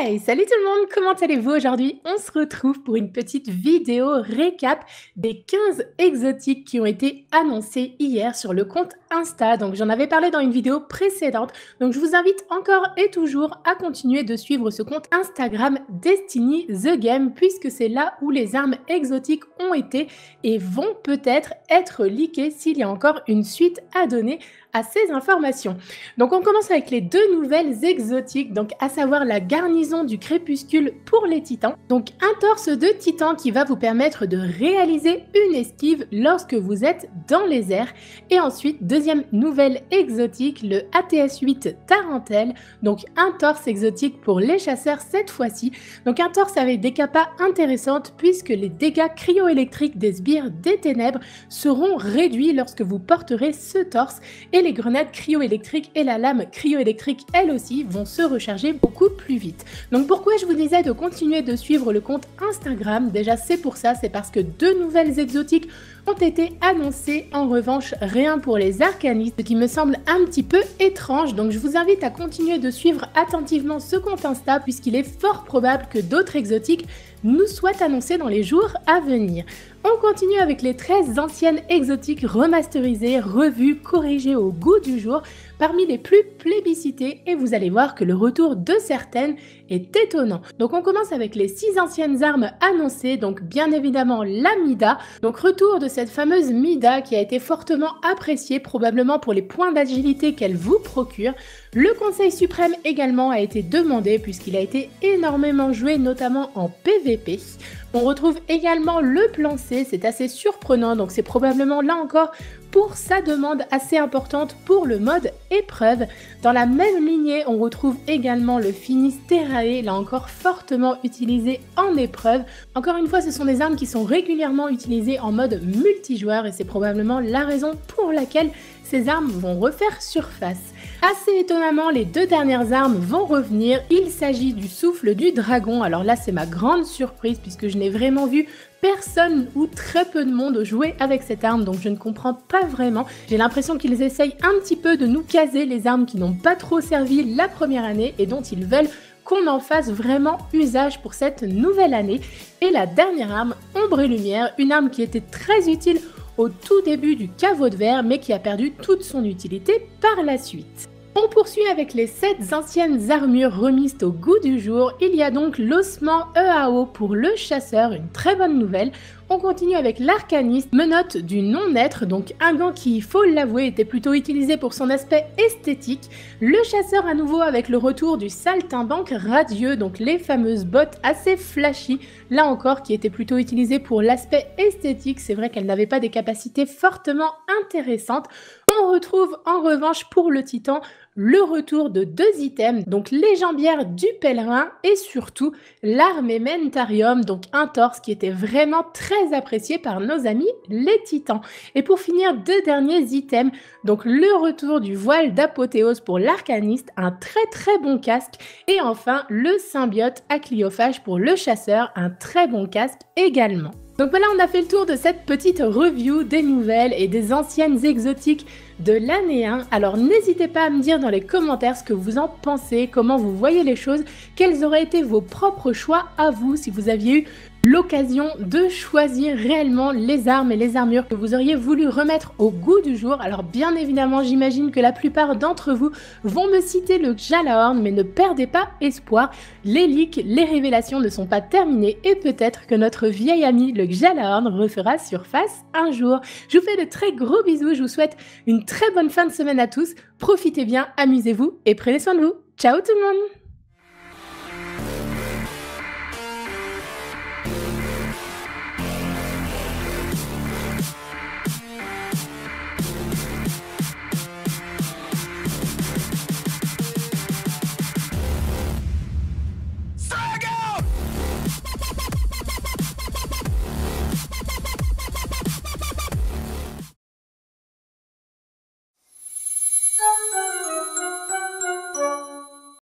Hey, salut tout le monde, comment allez-vous aujourd'hui? On se retrouve pour une petite vidéo récap des 15 exotiques qui ont été annoncés hier sur le compte Insta. Donc j'en avais parlé dans une vidéo précédente. Donc je vous invite encore et toujours à continuer de suivre ce compte Instagram Destiny The Game puisque c'est là où les armes exotiques ont été et vont peut-être être leakées s'il y a encore une suite à donner à ces informations. Donc on commence avec les deux nouvelles exotiques, donc à savoir la garnison du crépuscule pour les titans. Donc un torse de titan qui va vous permettre de réaliser une esquive lorsque vous êtes dans les airs. Et ensuite, deuxième nouvelle exotique, le ATS-8 Tarentelle, donc un torse exotique pour les chasseurs cette fois-ci. Donc un torse avec des capas intéressantes puisque les dégâts cryo-électriques des sbires des ténèbres seront réduits lorsque vous porterez ce torse et les grenades cryo-électriques et la lame cryo-électrique elles aussi vont se recharger beaucoup plus vite. Donc pourquoi je vous disais de continuer de suivre le compte Instagram? Déjà c'est pour ça, c'est parce que deux nouvelles exotiques ont été annoncées, en revanche rien pour les arcanistes, ce qui me semble un petit peu étrange, donc je vous invite à continuer de suivre attentivement ce compte Insta puisqu'il est fort probable que d'autres exotiques nous soient annoncés dans les jours à venir. On continue avec les 13 anciennes exotiques remasterisées, revues, corrigées au goût du jour, parmi les plus plébiscitées, et vous allez voir que le retour de certaines est étonnant. Donc on commence avec les 6 anciennes armes annoncées, donc bien évidemment la Mida, donc retour de cette fameuse Mida qui a été fortement appréciée, probablement pour les points d'agilité qu'elle vous procure. Le Conseil suprême également a été demandé puisqu'il a été énormément joué, notamment en PVP. On retrouve également le plan C, c'est assez surprenant, donc c'est probablement là encore pour sa demande assez importante pour le mode épreuve. Dans la même lignée, on retrouve également le Finis Terrae, là encore fortement utilisé en épreuve. Encore une fois, ce sont des armes qui sont régulièrement utilisées en mode multijoueur et c'est probablement la raison pour laquelle ces armes vont refaire surface. Assez étonnamment, les deux dernières armes vont revenir. Il s'agit du souffle du dragon. Alors là, c'est ma grande surprise puisque je n'ai vraiment vu personne ou très peu de monde jouer avec cette arme, donc je ne comprends pas vraiment. J'ai l'impression qu'ils essayent un petit peu de nous caser les armes qui n'ont pas trop servi la première année et dont ils veulent qu'on en fasse vraiment usage pour cette nouvelle année. Et la dernière arme, Ombre et Lumière, une arme qui était très utile au tout début du caveau de verre, mais qui a perdu toute son utilité par la suite. On poursuit avec les 7 anciennes armures remises au goût du jour. Il y a donc l'ossement EAO pour le chasseur, une très bonne nouvelle. On continue avec l'arcaniste, menotte du non-être, donc un gant qui, il faut l'avouer, était plutôt utilisé pour son aspect esthétique. Le chasseur à nouveau avec le retour du saltimbanque radieux, donc les fameuses bottes assez flashy, là encore qui étaient plutôt utilisées pour l'aspect esthétique. C'est vrai qu'elles n'avaient pas des capacités fortement intéressantes. On retrouve en revanche pour le titan le retour de 2 items, donc les jambières du pèlerin et surtout l'armementarium, donc un torse qui était vraiment très apprécié par nos amis les titans. Et pour finir, 2 derniers items, donc le retour du voile d'apothéose pour l'arcaniste, un très bon casque, et enfin le symbiote acliophage pour le chasseur, un très bon casque également. Donc voilà, on a fait le tour de cette petite review des nouvelles et des anciennes exotiques de l'année 1. Alors n'hésitez pas à me dire dans les commentaires ce que vous en pensez, comment vous voyez les choses, quels auraient été vos propres choix à vous si vous aviez eu l'occasion de choisir réellement les armes et les armures que vous auriez voulu remettre au goût du jour. Alors bien évidemment, j'imagine que la plupart d'entre vous vont me citer le Gjallarhorn, mais ne perdez pas espoir, les leaks, les révélations ne sont pas terminées et peut-être que notre vieil ami le Gjallarhorn refera surface un jour. Je vous fais de très gros bisous, je vous souhaite une très bonne fin de semaine à tous, profitez bien, amusez-vous et prenez soin de vous. Ciao tout le monde!